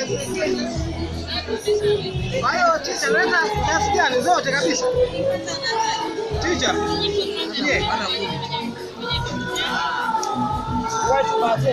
Kwa hiyo teacher unaweza kiasi gani zote kabisa? Teacher. Je, ana kumi. White budget.